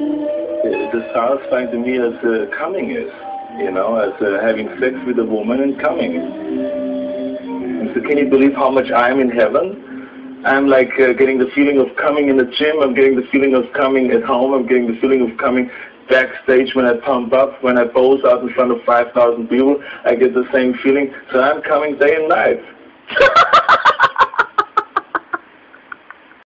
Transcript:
It's as satisfying to me as coming is, you know, as having sex with a woman and coming. And so can you believe how much I'm in heaven? I'm like getting the feeling of coming in the gym, I'm getting the feeling of coming at home, I'm getting the feeling of coming backstage when I pump up, when I pose out in front of 5,000 people, I get the same feeling. So I'm coming day and night.